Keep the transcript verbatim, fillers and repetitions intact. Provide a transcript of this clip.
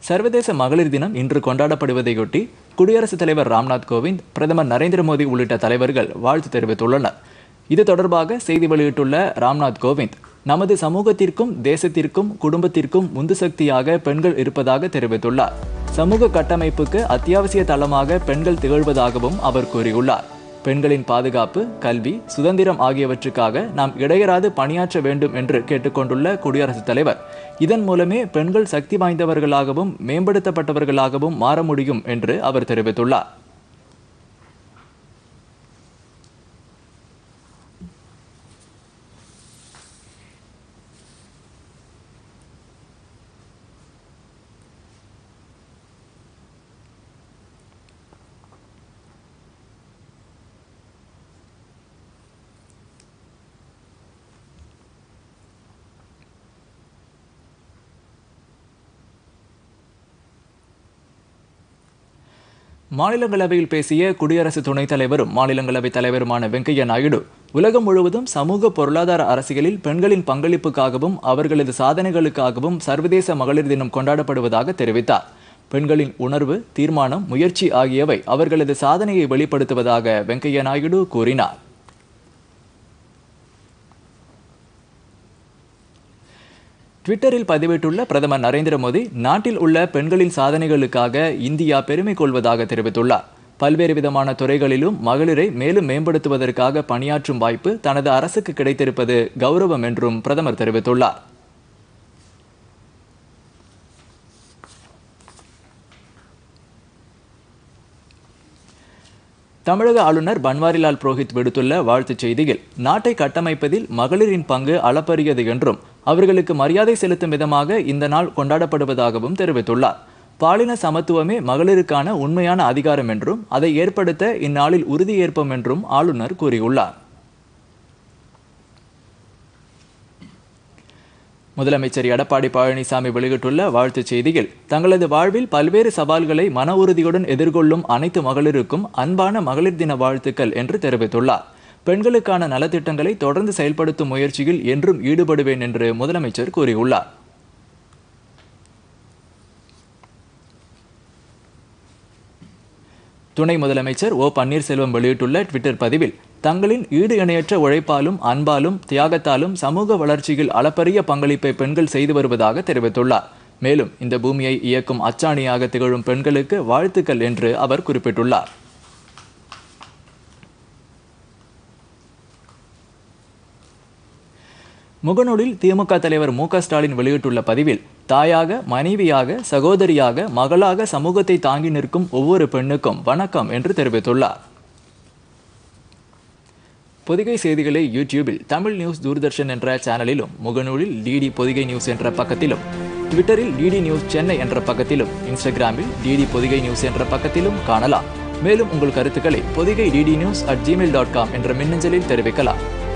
சர்வதேச மகளிர் தினம் இன்று கொண்டாடப்படுவதையொட்டி குடியரசுத் தலைவர் ராம்நாத் கோவிந்த், பிரதமர் நரேந்திர மோடி உள்ளிட்ட தலைவர்கள் வாழ்த்து தெரிவித்துள்ளனர். இது தொடர்பாக செய்தி வெளியிட்டுள்ள ராம்நாத் கோவிந்த், நமது சமூகத்திற்கும் தேசத்திற்கும் குடும்பத்திற்கும் உந்து சக்தியாக பெண்கள் இருப்பதாக தெரிவித்துள்ளார். சமூக கட்டமைப்புக்கு அத்தியாவசிய தளமாக பெண்கள் திகழ்வதாகவும் அவர் கூறியுள்ளார். பெண்களின் பாதுகாப்பு, கல்வி, சுதந்திரம் ஆகியவற்றுக்காக நாம் இடையராது பணியாற்ற வேண்டும் என்று கேட்டுக்கொண்டுள்ள குடியரசுத் தலைவர், இதன் மூலமே பெண்கள் சக்தி வாய்ந்தவர்களாகவும் மேம்படுத்தப்பட்டவர்களாகவும் மாற முடியும் என்று அவர் தெரிவித்துள்ளார். மாநிலங்களவையில் பேசிய குடியரசு துணைத் தலைவரும் மாநிலங்களவை தலைவருமான வெங்கையா நாயுடு, உலகம் முழுவதும் சமூக பொருளாதார அரசியலில் பெண்களின் பங்களிப்புக்காகவும் அவர்களது சாதனைகளுக்காகவும் சர்வதேச மகளிர் தினம் கொண்டாடப்படுவதாக தெரிவித்தார். பெண்களின் உணர்வு, தீர்மானம், முயற்சி ஆகியவை அவர்களது சாதனையை வெளிப்படுத்துவதாக வெங்கையா நாயுடு கூறினார். ட்விட்டரில் பதிவிட்டுள்ள பிரதமர் நரேந்திர மோடி, நாட்டில் உள்ள பெண்களின் சாதனைகளுக்காக இந்தியா பெருமை கொள்வதாக தெரிவித்துள்ளார். பல்வேறு விதமான துறைகளிலும் மகளிரை மேலும் மேம்படுத்துவதற்காக பணியாற்றும் வாய்ப்பு தனது அரசுக்கு கிடைத்திருப்பது கௌரவம் என்றும் பிரதமர் தெரிவித்துள்ளார். தமிழக ஆளுநர் பன்வாரிலால் புரோஹித் விடுத்துள்ள வாழ்த்துச் செய்தியில், நாட்டை கட்டமைப்பதில் மகளிரின் பங்கு அளப்பரியது என்றும் அவர்களுக்கு மரியாதை செலுத்தும் விதமாக இந்த நாள் கொண்டாடப்படுவதாகவும் தெரிவித்துள்ளார். பாலின சமத்துவமே மகளிருக்கான உண்மையான அதிகாரம் என்றும் அதை ஏற்படுத்த இந்நாளில் உறுதியேற்போம் என்றும் ஆளுநர் கூறியுள்ளார். முதலமைச்சர் எடப்பாடி பழனிசாமி வெளியிட்டுள்ள வாழ்த்துச் செய்தியில், தங்களது வாழ்வில் பல்வேறு சவால்களை மன உறுதியுடன் எதிர்கொள்ளும் அனைத்து மகளிருக்கும் அன்பான மகளிர் தின வாழ்த்துக்கள் என்று தெரிவித்துள்ளார். பெண்களுக்கான நலத்திட்டங்களை தொடர்ந்து செயல்படுத்தும் முயற்சியில் என்றும் ஈடுபடுவேன் என்று முதலமைச்சர் கூறியுள்ளார். துணை முதலமைச்சர் ஓ பன்னீர்செல்வம் வெளியிட்டுள்ள ட்விட்டர் பதிவில், தங்களின் ஈடு இணையற்ற உழைப்பாலும் அன்பாலும் தியாகத்தாலும் சமூக வளர்ச்சியில் அளப்பரிய பங்களிப்பை பெண்கள் செய்து வருவதாக தெரிவித்துள்ளார். மேலும் இந்த பூமியை இயக்கும் அச்சாணியாக திகழும் பெண்களுக்கு வாழ்த்துக்கள் என்று அவர் குறிப்பிட்டுள்ளார். முகநூலில் திமுக தலைவர் மு க ஸ்டாலின் வெளியிட்டுள்ள பதிவில், தாயாக, மனைவியாக, சகோதரியாக, மகளாக சமூகத்தை தாங்கி நிற்கும் ஒவ்வொரு பெண்ணுக்கும் வணக்கம் என்று தெரிவித்துள்ளார். பொதிகை செய்திகளை யூடியூபில் தமிழ் நியூஸ் தூர்தர்ஷன் என்ற சேனலிலும், முகநூலில் டிடி பொதிகை நியூஸ் என்ற பக்கத்திலும், ட்விட்டரில் டிடி நியூஸ் சென்னை என்ற பக்கத்திலும், இன்ஸ்டாகிராமில் டிடி பொதிகை நியூஸ் என்ற பக்கத்திலும் காணலாம். மேலும் உங்கள் கருத்துக்களை Podhigai DD news at Gmail dot com என்ற மின்னஞ்சலில் தெரிவிக்கலாம்.